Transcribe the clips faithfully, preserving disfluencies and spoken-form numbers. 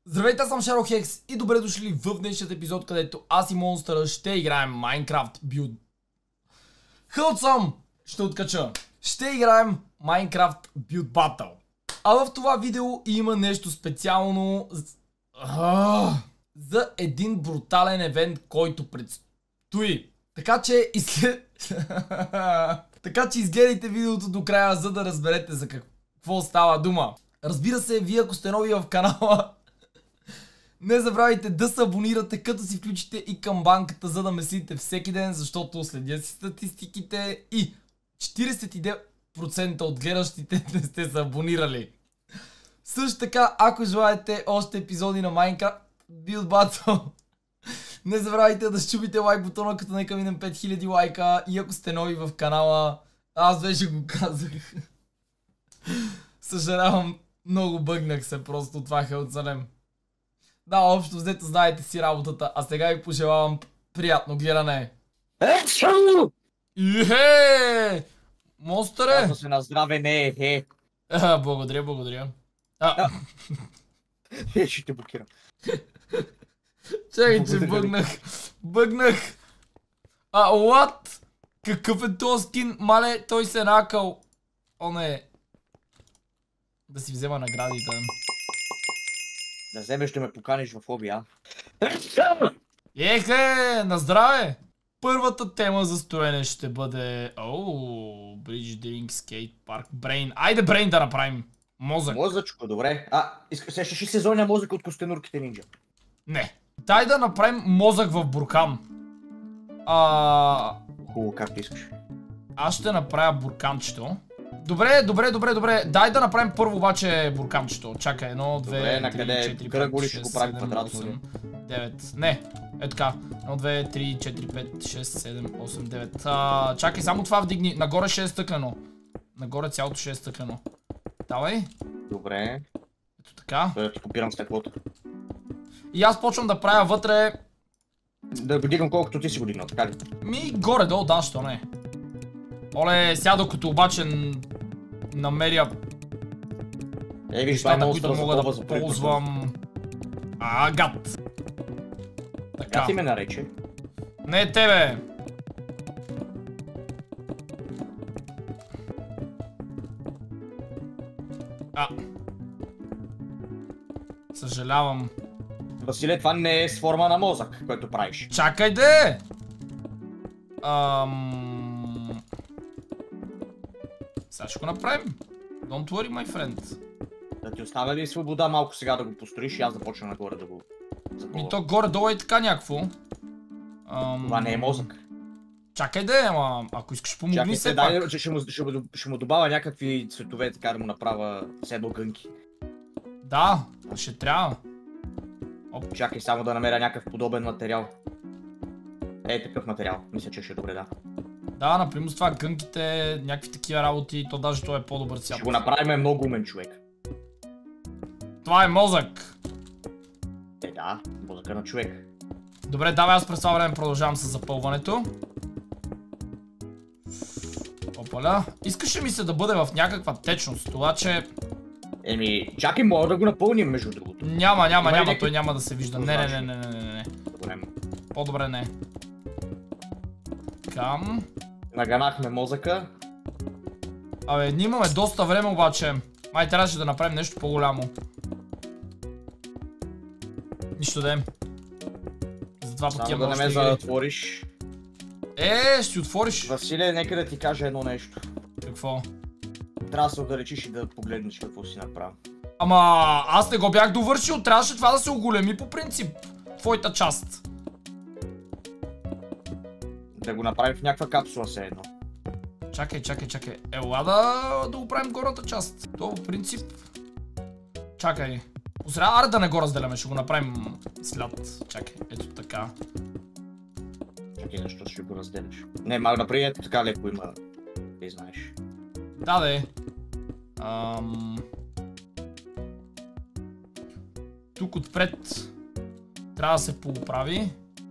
Здравейте, аз съм Шерлок Хекс и добре дошли в днешният епизод, където аз и монстъра ще играем Minecraft Build. Хълт съм! Ще откача. Ще играем Minecraft Build Battle. А в това видео има нещо специално за един брутален евент, който предстои. Така че изслед... така че изгледайте видеото до края, за да разберете за какво става дума. Разбира се, вие ако сте нови в канала, не забравяйте да се абонирате, като си включите и камбанката, за да ме следите всеки ден, защото следя си статистиките и четиридесет и девет процента от гледащите не сте се абонирали. Също така, ако желаете още епизоди на Minecraft Build Battle, не забравяйте да щупите лайк бутона, като нека минем пет хиляди лайка, и ако сте нови в канала, аз вече го казах. Съжалявам, много бъгнах се просто, това е оцелем. Да, общо взето знаете си работата, а сега ви пожелавам приятно гледане. Ихе! Монстър е! Казва се на здраве, не е, е. Благодаря, благодаря. А. Е, ще те блокирам. Чакай, че бъгнах. Бъгнах. А, what? Какъв е този скин? Мале, той се е накъл. О, не. Да си взема наградите. Да вземеш да ме поканиш в лоби, а? Ехе, на здраве! Първата тема за стоене ще бъде... Оу, Bridge Drink Skate Park, Brain. Айде Brain да направим. Мозък. Мозъчко, добре. А, сещаш ли сезонния мозък от Костенурките нинджа? Не. Дай да направим мозък в буркан. А... Хубаво, както искаш. Аз ще направя бурканчето. Добре, добре, добре, добре. Дай да направим първо обаче бурканчето. Чакай, едно, две, три, четири, пет, шест, седем, осем, девет. Не, е така. едно, две, три, четири, пет, шест, седем, осем, девет. А, чакай, само това вдигни. Нагоре ще е стъклено. Нагоре цялото ще е стъклено. Давай. Добре. Ето така. Да ти копирам стъклото. И аз почвам да правя вътре... Да го дигам колкото ти си го дигнал, така ли? Ми, горе-долу, да, що не. Оле, сега докато обаче намеря Е, виж, това е нещата, много които мога да ползвам. А, гад. Така. Как ти ме нарече? Не тебе. А. Съжалявам. Василе, това не е с форма на мозък, който правиш. Чакай де! Ам... Сега ще го направим. Don't worry, my friend. Да ти оставя ли свобода малко сега да го построиш и аз да почна нагоре да го запълвам? И то горе-долу е така някакво. Ам... Това не е мозък. Чакай де, ама ако искаш помогни Чакай, се дай, пак. че ще му, ще, му, ще му добавя някакви цветове, така да му направя седно гънки. Да, ще трябва. Оп. Чакай само да намеря някакъв подобен материал. Е, такъв материал. Мисля, че ще е добре, да. Да, например с това гънките, някакви такива работи, то даже той е по-добър цвят. Ще го направим много умен човек. Това е мозък. Е, да, мозъка на човек. Добре, давай, аз през това време продължавам с запълването. Опаля. Искаше ми се да бъде в някаква течност, това че... Еми, чакай, мога да го напълним между другото. Няма, няма, Има няма, някакви... той няма да се вижда. Не, не, не, не, не, не, не. Добре. По-добре не. Кам. Наганахме мозъка. Абе, ние имаме доста време обаче. Май трябваше да направим нещо по-голямо. Нищо да е. Затова пък Само имаме да не ме още игри. затвориш. Е, ще отвориш. Василе, нека да ти кажа едно нещо. Какво? Трябва да се отдалечиш и да погледнеш какво си направил. Ама аз не го бях довършил, трябваше това да се оголеми по принцип. Твоята част. Да го направим в някаква капсула все едно. Чакай, чакай, чакай. Ела да, да оправим горната част. То по принцип... Чакай. Осря, аре да не го разделяме, ще го направим след. Чакай, ето така. Чакай, защо ще го разделиш? Не, мага направи ето така леко има. Ти знаеш. Да, да е. Ам... Тук отпред трябва да се поуправи.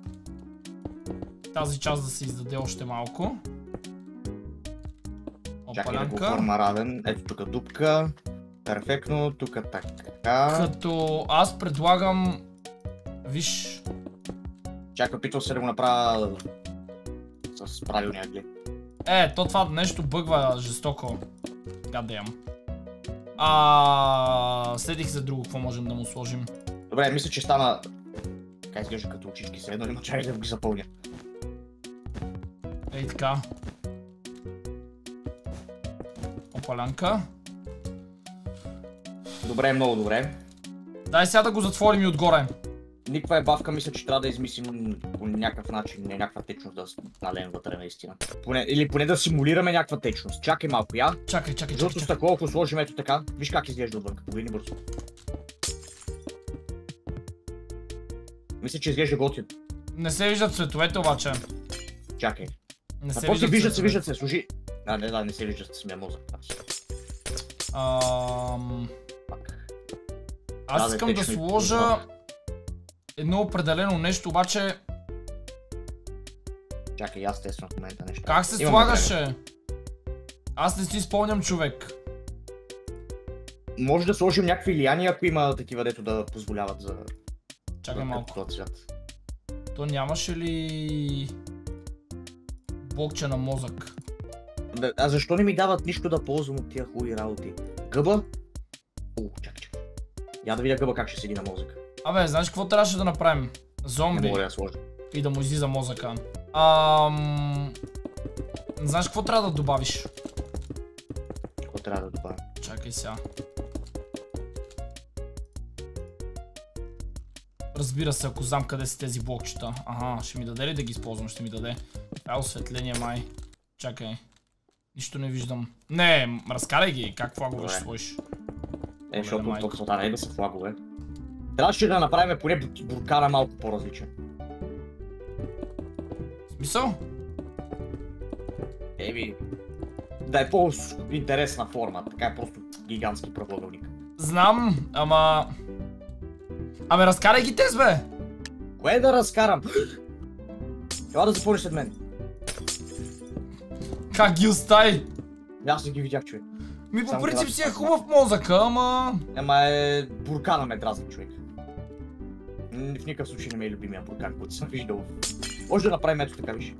Тази част да се издаде още малко. Чакай да го Опалянка. оформя равен. Ето тук дупка. Перфектно, тук така. Като аз предлагам... Виж... Чакай, опитвам се да го направя с правилния глед. Е, то това нещо бъгва жестоко. Гадеям. А следих за друго, какво можем да му сложим. Добре, мисля, че стана... Така изглежда като очички средно, има чай да ги запълня. Ей така. Опалянка. Добре, много добре. Дай сега да го затворим и отгоре. Никаква е бавка, мисля, че трябва да измислим по някакъв начин, не някаква течност да налеем вътре наистина. Поне, или поне да симулираме някаква течност. Чакай малко, я. Чакай, чакай, Жълто чакай. стъкло, ако сложим ето така, виж как изглежда отвън, погледни бързо. Мисля, че изглежда готин. Не се виждат цветовете обаче. Чакай. Не се А после виждат се, цветовете. виждат се, служи. А, не, да, не се виждат с самия мозък. Ам... Пак. Аз Да, искам да течно и сложа прозрачно. едно определено нещо, обаче Чакай, аз тествам в момента нещо. как се Имаме време. слагаше? Аз не си спомням, човек. Може да сложим някакви лияния, ако има такива, дето да позволяват за... Чакай за малко. този цвят. То нямаше ли блокче на мозък? Да, а защо не ми дават нищо да ползвам от тия хубави работи? Гъба? О, чакай, чакай. Я да видя гъба как ще седи на мозъка. Абе, знаеш какво трябваше да направим? Не Зомби. мога да я сложа. И да му излиза мозъка. Ам... Знаеш какво трябва да добавиш? Какво трябва да добавя? Чакай сега. Разбира се, ако знам къде са тези блокчета. Ага, ще ми даде ли да ги използвам? Ще ми даде. Това е осветление, май. Чакай. Нищо не виждам. Не, разкарай ги. Как флагове ще сложиш? Е, защото майко. тук не е да са флагове. Трябваше да направим поне буркана малко по-различен. Смисъл? Еми... Да е по-интересна форма, така е просто гигантски правоъгълник. Знам, ама... Абе, разкарай ги тез, бе! Кое да разкарам? Ела да запълниш след мен. Как ги остави? Аз не ги видях, човек. Ми по Само принцип това си е ще хубав мозъка, ама... Ама е... буркана ме дразни, човек. М, В никакъв случай не ме е любимия буркан, който съм виждал. Може да направим ето така, виж.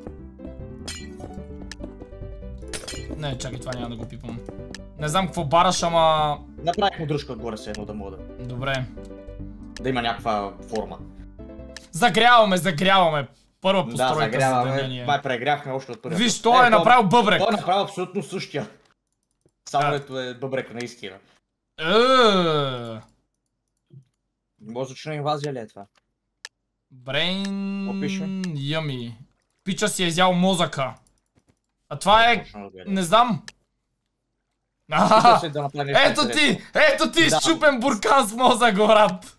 Не, чакай, това няма да го пипам. Не знам какво бараш, ама... Направих дръжка отгоре се едно да мога да... Добре. Да има някаква форма. Загряваме, загряваме. Първа Да, постройка загряваме. съединение. Май прегряхме още от първия. Виж, той е направил бъбрек. Той е направил абсолютно същия. Само А. ето е бъбрек наистина. Е. Мозъчна инвазия ли е това? Брейн... Какво пише? Ями. Пича си е изял мозъка. А това е... Точно да гледам. Не знам. Опитва Аха! се да направи нещо Ето интересно. ти! Ето ти! Да. Щупен буркан с мозък, брат!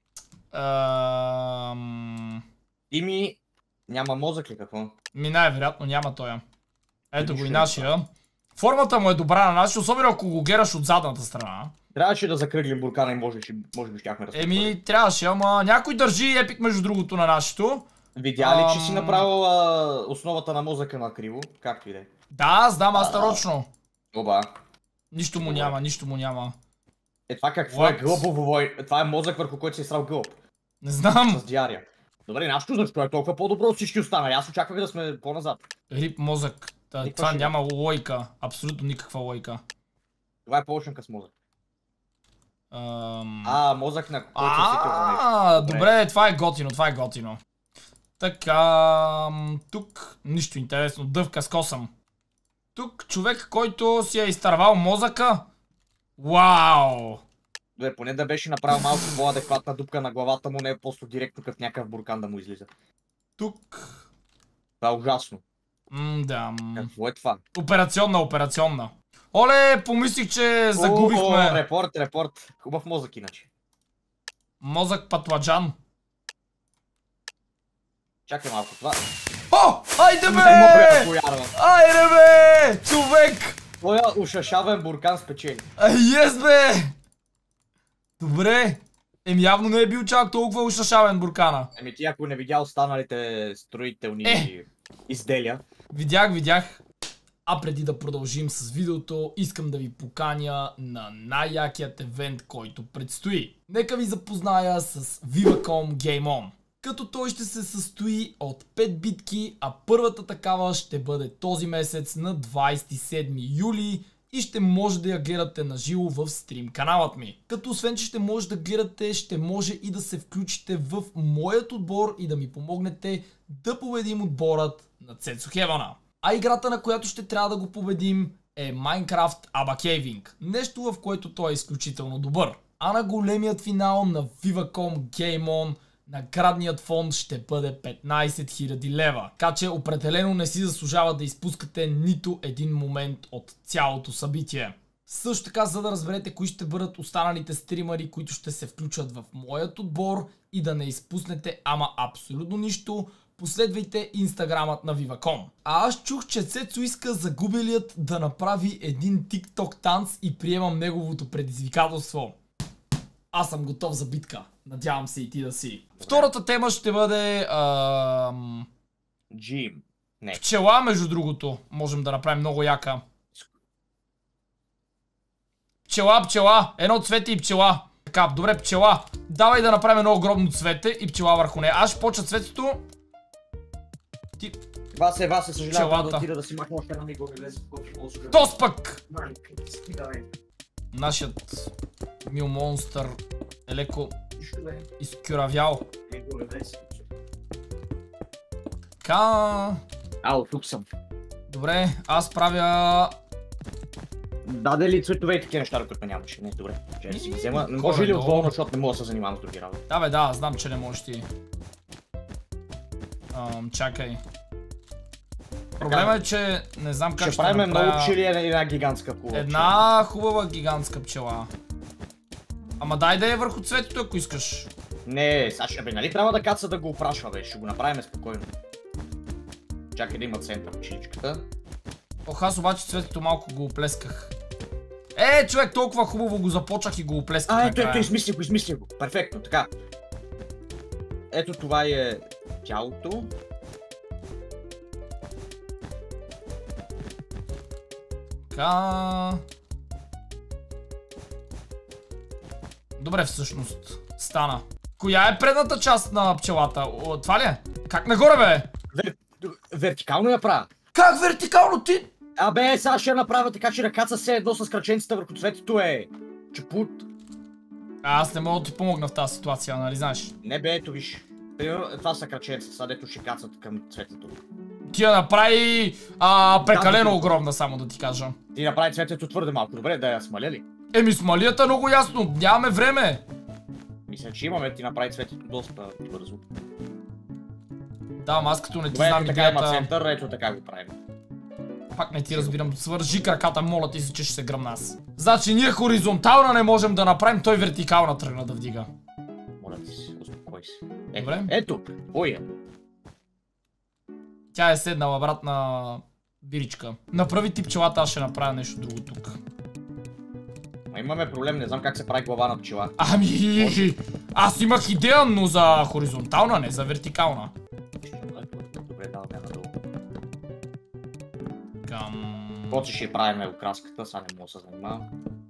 Ам... Ими... Няма мозък ли какво? Ми най-вероятно няма тоя. Ето го и Нищо нашия. Формата му е добра на нашия, особено ако го гераш от задната страна. Трябваше да закръглим буркана и може, може би щяхме да сме първи. Еми, трябваше, ама някой държи епик между другото на нашето. Видя ли, че си Ам. направил а, основата на мозъка на криво? Както и да е. Да, знам, аз нарочно. Оба. Нищо му няма, нищо му няма. Е това какво What? е гълъбово вой? Това е мозък, върху който си е срал гълъб. Не знам. С диария. Добре, нашето защо е толкова по-добро от всички останали? Аз очаквах да сме по-назад. Рип мозък. Та, Никаква това шега. няма лойка. Абсолютно никаква лойка. Това е по-лошенка с мозък. Ам... А, мозък на който се сетил за нещо. А, добре, това е готино, това е готино. Така, тук нищо интересно, дъвка с косъм. Тук човек, който си е изтървал мозъка. Вау! Добре, поне да беше направил малко по-адекватна дупка на главата му, не е просто директно като някакъв буркан да му излиза. Тук... Това е ужасно. М, да, м. Какво е това? Операционна, операционна. Оле, помислих, че загубихме О, репорт, репорт. Хубав мозък иначе. мозък патладжан. Чакай малко това. О, айде бе! Не мога да повярвам. Айде бе! Човек! Твоя ушашавен буркан спечели. Ай, ес бе! Добре. Еми явно не е бил чак толкова ушашавен буркана. Еми ти ако не видя останалите строителни Е. изделия. Видях, видях. А преди да продължим с видеото, искам да ви поканя на най-якият евент, който предстои. Нека ви запозная с Viva.com Game On. Като той ще се състои от пет битки, а първата такава ще бъде този месец на двадесет и седми юли и ще може да я гледате на живо в стрим каналът ми. Като освен, че ще може да гледате, ще може и да се включите в моят отбор и да ми помогнете да победим отборът на Цецо Хевана. А играта, на която ще трябва да го победим, е Minecraft Abacaving. Нещо, в което той е изключително добър. А на големият финал на Viva.com Game On наградният фонд ще бъде петнадесет хиляди лева. Така че определено не си заслужава да изпускате нито един момент от цялото събитие. Също така, за да разберете кои ще бъдат останалите стримъри, които ще се включат в моят отбор и да не изпуснете ама абсолютно нищо, последвайте инстаграмът на Viva.com. А аз чух, че Цецо иска загубелият да направи един TikTok танц и приемам неговото предизвикателство. Аз съм готов за битка. Надявам се и ти да си. Втората тема ще бъде... Ам... Джим. Не. Пчела, между другото. Можем да направим много яка. Пчела, пчела. Едно цвете и пчела. Така, добре, пчела. Давай да направим едно огромно цвете и пчела върху нея. Аз ще почна цветето. Ти... Васе, Васе, съжалявам Пчелата. да отида да си махна още една мига влезе в копи. Тос пък! Нашият мил монстър е леко изкюравял. Така... Ало, тук съм. Добре, аз правя... Даде ли цветове и такива неща, които нямаше? Не, добре. Че да си ги взема. М, Може ли горе-долу. отволно, защото не мога да се занимавам с други работи? Да бе, да, знам, че не можеш ти. Ам, чакай. Проблема е, че не знам как Ще ще правим направя... много пчели и една гигантска хубава. Една хубава гигантска пчела. Ама дай да е върху цветето, ако искаш. Не, Саша, бе, нали трябва да каца да го опрашва, бе, ще го направим спокойно. Чакай да има център пчеличката. Ох, аз обаче цветето малко го оплесках. Е, човек, толкова хубаво го започнах и го оплесках А, ето, ето, накрая. измисли го, измисли го. Перфектно, така. Ето това е тялото. Така... Добре, всъщност. Стана. Коя е предната част на пчелата? О, това ли е? Как нагоре, бе? Вер... Вертикално я правя. Как вертикално ти? Абе, сега ще я направя така, че да каца се едно с краченцата върху цветето е. Чепут. А, аз не мога да ти помогна в тази ситуация, нали знаеш? Не бе, ето виж. Примерно, това са краченца, сега дето ще кацат към цветето. Ти я направи а, прекалено Да, огромна, само да ти кажа. Ти направи цветето твърде малко. Добре, да я смаля ли? Еми, смалията много ясно, нямаме време. Мисля, че имаме, ти направи цветето доста бързо. Да, ама аз като не ти Добре, знам ето така има идеята, център, ето така го правим. пак не ти разбирам. Свържи краката, моля ти се, че ще се гръмна аз. Значи ние хоризонтална не можем да направим, той вертикална тръгна да вдига. Моля ти се, успокой се. Е, Добре. ето, ой е. Тя е седнала, брат, на биричка. Направи ти пчелата, аз ще направя нещо друго тук. Ма имаме проблем, не знам как се прави глава на пчела. Ами, аз имах идея, но за хоризонтална, не за вертикална. Добре, даваме надолу. Към... После ще правим окраската, сега не мога да се занимавам.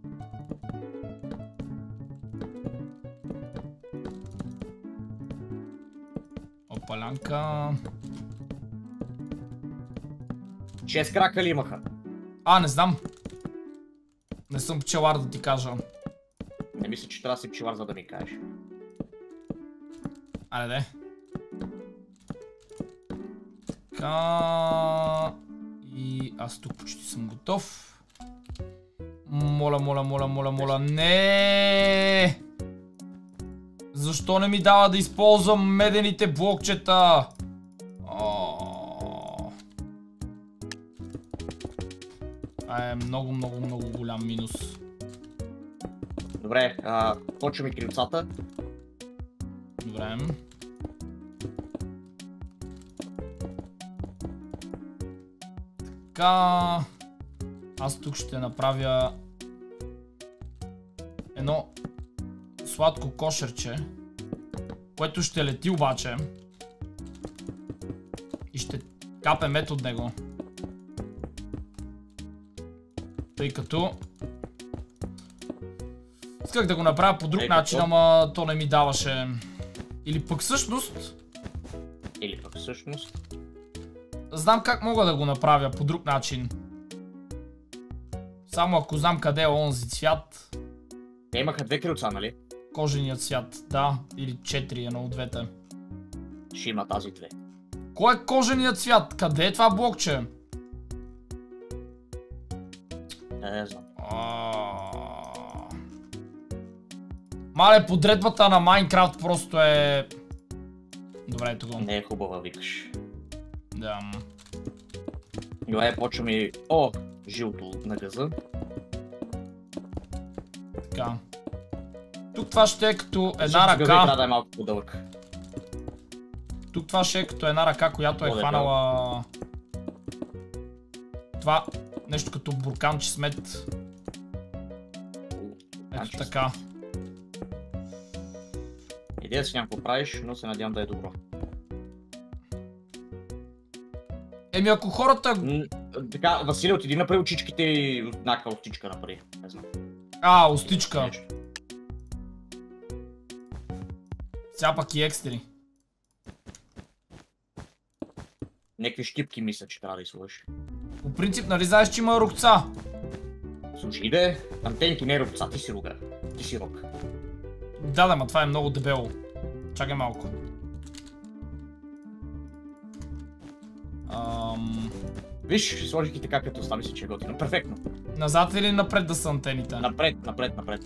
Опалянка... Шест крака ли имаха? А, не знам. Не съм пчелар, да ти кажа. Не мисля, че трябва да си пчелар, за да ми кажеш. Айде, де. Така... И аз тук почти съм готов. Моля, моля, моля, моля, моля. Не! Защо не ми дава да използвам медените блокчета? Това е много, много, много голям минус. Добре, а, почваме крилцата. Добре. Така... Аз тук ще направя едно сладко кошерче, което ще лети обаче и ще капе мед от него. Тъй като... Исках да го направя по друг Ей, начин, какво? ама то не ми даваше. Или пък всъщност... Или пък всъщност... Знам как мога да го направя по друг начин. Само ако знам къде е онзи цвят. Те имаха две крилца, нали? Коженият цвят, да. Или четири, едно от двете. Ще има тази две. Кой е коженият цвят? Къде е това блокче? Не, не знам. Мале, подредбата на Майнкрафт просто е... Добре, ето го. Не е хубава, викаш. Да. Добре, почвам и... О, жилто на газа. Така. Тук това ще е като една Защото газа трябва ръка. да е малко по-дълъг. Тук това ще е като една ръка, която е О, хванала... Това нещо като бурканче смет. Ето Значи, така. Идея си някакво правиш, но се надявам да е добро. Еми ако хората... М, така, Василий, отиди направи очичките и някаква остичка направи. Не знам. А, остичка. Нещо. Сега пак и екстри. Некви щипки мисля, че трябва да изсложиш. По принцип, нали знаеш, че има рокца? Слушай, иде, антенки не е рокца, ти си рога. Ти си рог. Да, да, ма това е много дебело. Чакай малко. Ам... Виж, сложих и така, като остави си, че е готино. Перфектно. Назад или напред да са антените? Напред, напред, напред.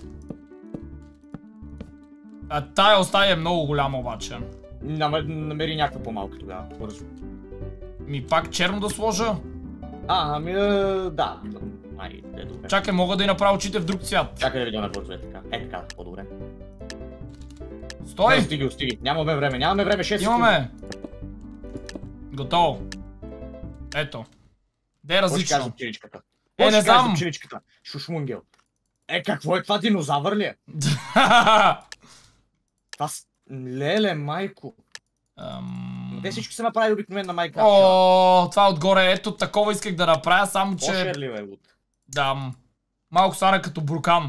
А тая оставя е много голяма обаче. Намери, намери някаква по-малка тогава, бързо. Ми пак черно да сложа? А, ами, е, да. Ай, е добре. Чакай, мога да и направя очите в друг цвят. Чакай да видя набързо, е така. Е така, по-добре. Стой! Не, стиги, стиги. Нямаме време, нямаме време, шест Имаме! Готово. Ето. Де е Какво ще кажа различно? за пчеличката? Е, Какво не ще кажа знам. за пчеличката? Шушмунгел. Е, какво е това, динозавър ли е? Това с... Леле, майко. Ам... Те всички са направили обикновено на Майнкрафт. О, това отгоре, ето такова исках да направя, само че... Кошер ли бе, луд? Да, м, малко стана като буркан.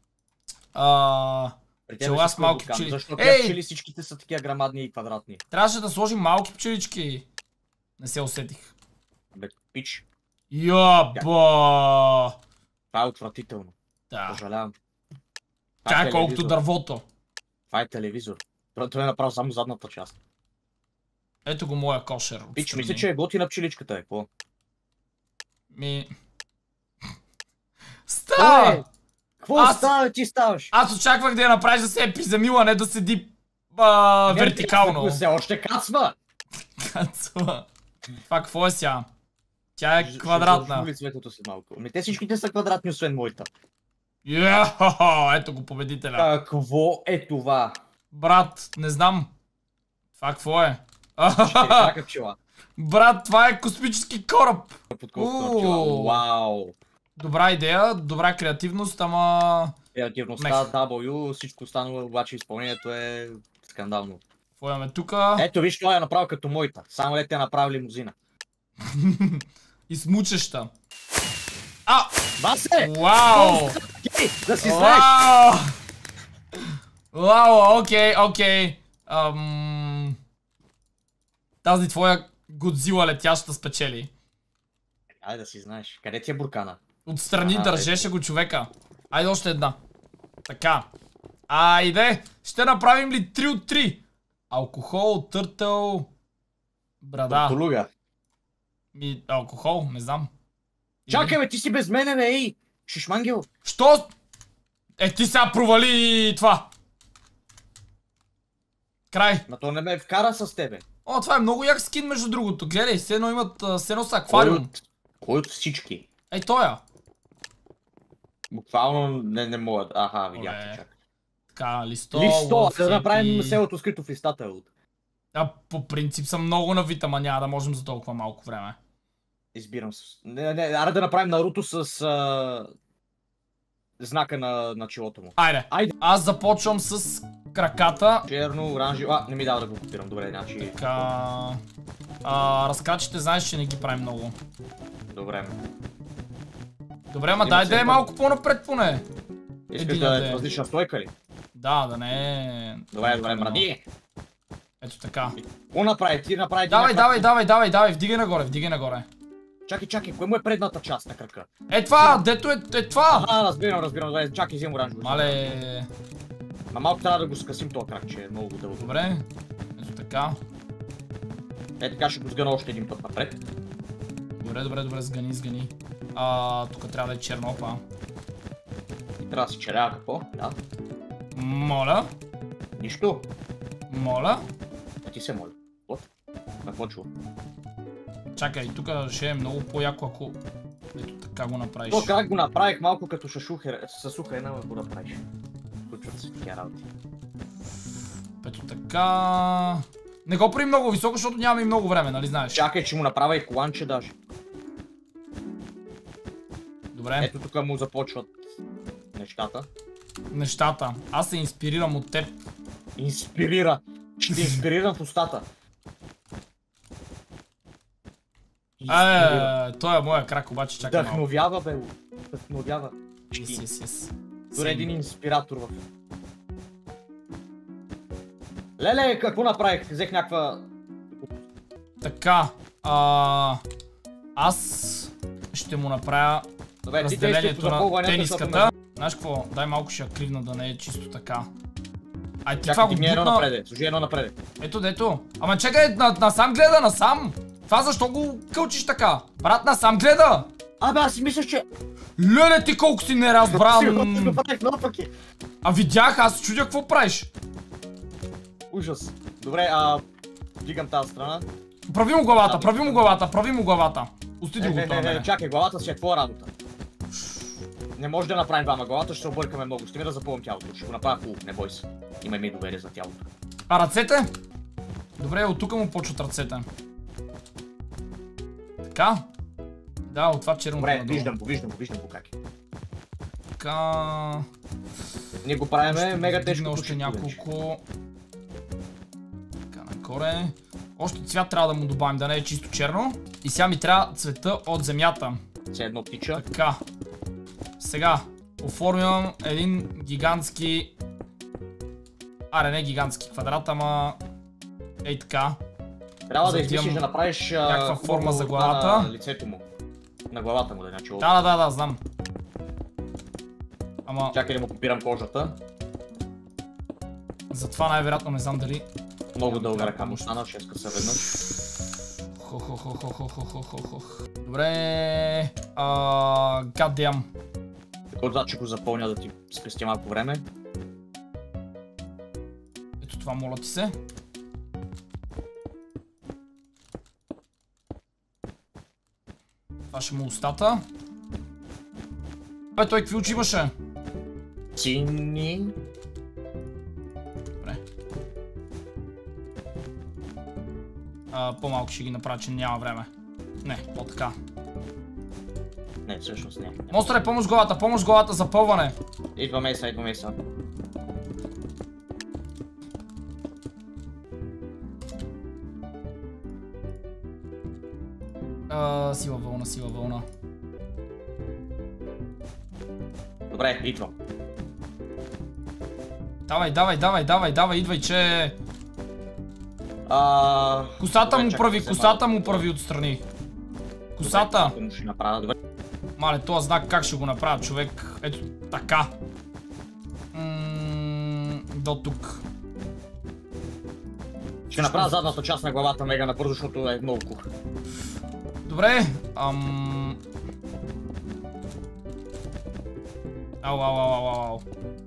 А, При тебе Чела си с малки вулкан. пчели. Защо Ей! тия пчели всичките са такива грамадни и квадратни? трябваше да сложим малки пчелички. Не се усетих. Бе, пич. Яба! Това е отвратително. Да. Съжалявам. Това е Чакай колкото телевизор. дървото. Това е телевизор. Това това е направо само задната част. Ето го моя кошер. Пич, отстрани. мисля, че е готина пчеличката, е. Какво? Ми... Е, Става! Какво Аз- става, ти ставаш? Аз очаквах да я направиш да се е приземила, не да седи а, Не, вертикално. Се още кацва! Кацва. Това какво е сега? Тя е Ще квадратна. зажули цветото си малко. Ами те всичките са квадратни, освен моята. Йо, ето го победителя. Какво е това? Брат, не знам. Това какво е? Четирикака пчела. Брат, това е космически кораб. Подколкото на пчела. Уу. Вау! Добра идея, добра креативност, ама... Креативността, Мех. W, всичко останало, обаче изпълнението е скандално. Какво имаме тука? Ето виж, той е направил като моята. Само ли те е направил лимузина. И смучеща. А! Васе! Вау! Гей, да си знаеш! Вау! Вау, окей, окей. Ам... Тази твоя Годзила летяща спечели. Айде да си знаеш. Къде ти е буркана? Отстрани А, държеше го човека. Айде още една. Така. Айде! Ще направим ли три от три? Алкохол, търтъл... Брада. Тулуга. Ми, алкохол, не знам. Чакай бе, ти си без мене бе, ей! Шишмангел. Що? Е, ти сега провали това. Край. Ма то не ме вкара с тебе. О, това е много як скин между другото. Гледай, все едно имат, а, все едно са Кой аквариум. от, кой от всички? Ей, тоя. Буквално не, не мога. Аха, видях Оле. те, чакай. Така, листо, Листо, лъв, да направим хепи. селото скрито в листата. Луд. А по принцип съм много навит, ама няма да можем за толкова малко време. Избирам с... Не, не, аре да направим Наруто с а... знака на, на челото му. Айде. Айде. Аз започвам с краката. Черно, оранжево... А, не ми дава да го копирам. Добре, значи... Така... А, разкачите, знаеш, че не ги правим много. Добре. Добре, ма дай да е малко по-напред поне. Искаш да е различна стойка ли? Да, да не е... Добре, добре, мради. Ето така. Ко направи? Ти направи... Давай, давай, давай, давай, давай, вдигай нагоре, вдигай нагоре. Чакай, чакай, кое му е предната част на кръка? Е това, дето е, е това! А, разбирам, разбирам, добре, чакай, взем оранжево. Мале... Ма малко трябва да го скъсим този крак, че е много дълго. Добре, ето така. Е, така ще го сгъна още един път напред. Добре, добре, добре, сгъни, сгъни. А, тук трябва да е черно, па. И трябва да се черява какво? Да. Моля? Нищо. Моля? А ти се моля. Вот. Какво чува? Чакай, тук ще е много по-яко, ако... Ето така го направиш. То крак го направих малко като шашухер, със суха една го направиш. Случват се такива работи. Ето така... Не го прави много високо, защото нямаме и много време, нали знаеш? Чакай, че му направя и коланче даже. Добре. Ето тук му започват нещата. Нещата. Аз се инспирирам от теб. Инспирира. Ще те инспирирам в устата. Е, той е моя крак, обаче чакай малко. Вдъхновява, бе. Вдъхновява. Yes, yes, yes. Дори един инспиратор в... Леле, какво направих? Взех някаква... Така, а... аз ще му направя Добре, разделението на тениската. Знаеш какво? Дай малко ще я кривна да не е чисто така. Ай ти това го бутна... едно бутна... напреде, служи едно напреде. Ето дето. Ама чакай, на, насам гледа, насам! Това защо го кълчиш така? Брат, насам гледа! Абе, аз си мисля, че... Леле, ти колко си неразбран! го правих наопаки. А видях, аз чудя какво правиш. Ужас. Добре, а... Дигам тази страна. Прави му главата, прави му главата, прави му главата. Остиди го това мене. Чакай, главата си е твоя работа. Не може да направим двама главата, ще се объркаме много. Ще ми да запълвам тялото. Ще го направя хубаво, не бой се. Имай ми доверие за тялото. А ръцете? Добре, от тук му почват ръцете. Така? Да, от това черното надолу. надолу. Добре, виждам го, виждам го, виждам го как е. Така... Ние го правиме мега тежко. Още няколко... Така, нагоре. Още цвят трябва да му добавим, да не е чисто черно. И сега ми трябва цвета от земята. Все едно птича. Така. Сега оформям един гигантски... Аре, не гигантски квадрат, ама... Ей така. Трябва да измислиш да направиш някаква форма за главата. На лицето му. На главата му да значи. Да, да, да, да, знам. Ама... Чакай да му копирам кожата. Затова най-вероятно не знам дали... Много дълга ръка му стана, ще скъса веднъж. Хо-хо-хо-хо-хо-хо-хо-хо. Добре... Ааа... Гаддям. Така да, че го запълня да ти спести малко време. Ето това, моля ти се. Това ще му устата. Бе, той какви очи имаше? Сини. Добре. А, по-малко ще ги направя, че няма време. Не, по-така. Не, всъщност не. Монстре, помощ главата, помощ главата, запълване. Идва меса, идва меса. А, сила вълна, сила вълна. Добре, идвам. Давай, давай, давай, давай, давай, идвай, че... А... Косата добре, му чакай, прави, взема- косата му прави отстрани. Косата. Добре, ще направя, добре. Мале, това знак как ще го направя, човек. Ето така. М, до тук. Ще направя задната част на главата мега набързо, защото е много кух. Добре. Ам... Ау, ау, ау, ау, ау.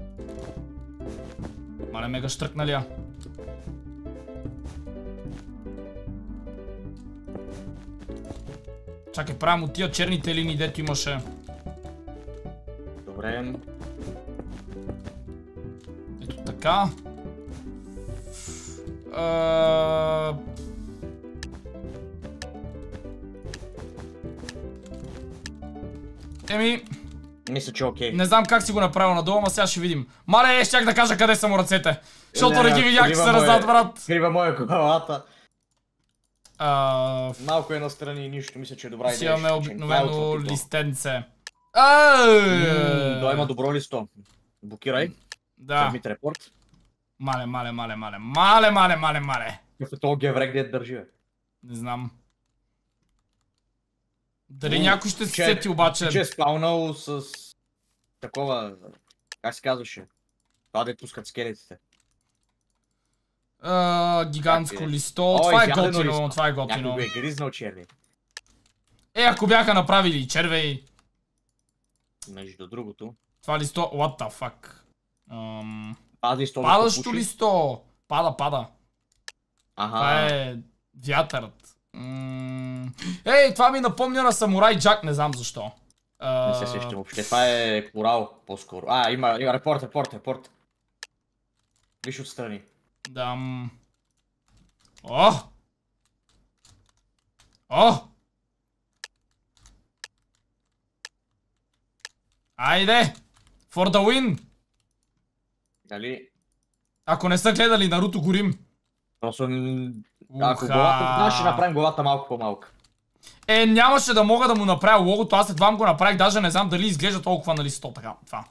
Мале, мега штръкнали я. Чакай, правим от тия черните линии, дето имаше. Добре. Ето така. А... Еми, Мисля, че е окей. не знам как си го направил надолу, ама сега ще видим. Мале, щях да кажа къде са му ръцете. Защото не ги видях, че се раздат, брат. Крива моя главата. А... Малко е настрани и нищо, мисля, че е добра идея. Си имаме обикновено листенце. Той има добро листо. Блокирай. Да. Submit репорт. Мале, мале, мале, мале. Мале, мале, мале, мале. Какъв е този геврек, де държи, бе? Не знам. Дали някой ще се сети обаче? Че е спаунал с... такова... Как се казваше? Това де пускат скелетите. Uh, гигантско листо. Ой, това е ядено готино, листо. това е готино. Някой го е гризнал черви. Е, ако бяха направили червей. Между другото. Това листо, what the fuck. Um, Пада листо. падащо листо. Пада, пада. Ага. Това е вятърът. Mm. Ей, това ми напомня на Самурай Джак, не знам защо. Uh... Не се сещам въобще. Това е корал по-скоро. А, има, има репорт, репорт, репорт. Виж отстрани. Да. О! О! Айде! For the win! Дали? Ако не са гледали Наруто горим. Просто... Ако главата, ще направим главата малко по-малка. Е, нямаше да мога да му направя логото, аз след това го направих, даже не знам дали изглежда толкова на листо, така, това.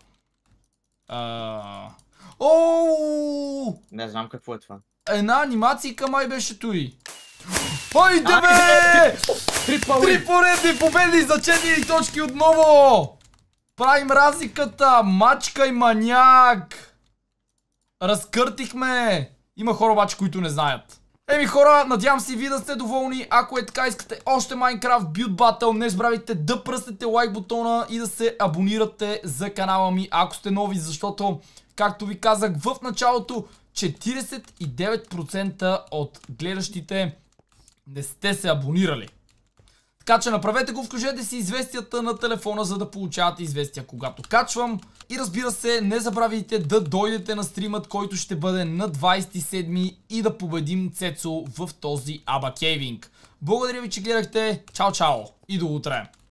Ооо! Не знам какво е това. Една анимацийка май беше той. Хайде бе! Три поредни победи за четири точки отново! Правим разликата! Мачка и маняк! Разкъртихме! Има хора обаче, които не знаят. Еми хора, надявам се и ви да сте доволни. Ако е така искате още Minecraft Build Battle, не забравяйте да пръснете лайк бутона и да се абонирате за канала ми, ако сте нови, защото, както ви казах в началото, четиридесет и девет процента от гледащите не сте се абонирали. Така че направете го, включете си известията на телефона, за да получавате известия когато качвам. И разбира се, не забравяйте да дойдете на стримът, който ще бъде на двадесет и седми и да победим Цецо в този Аба Кейвинг. Благодаря ви, че гледахте. Чао, чао и до утре!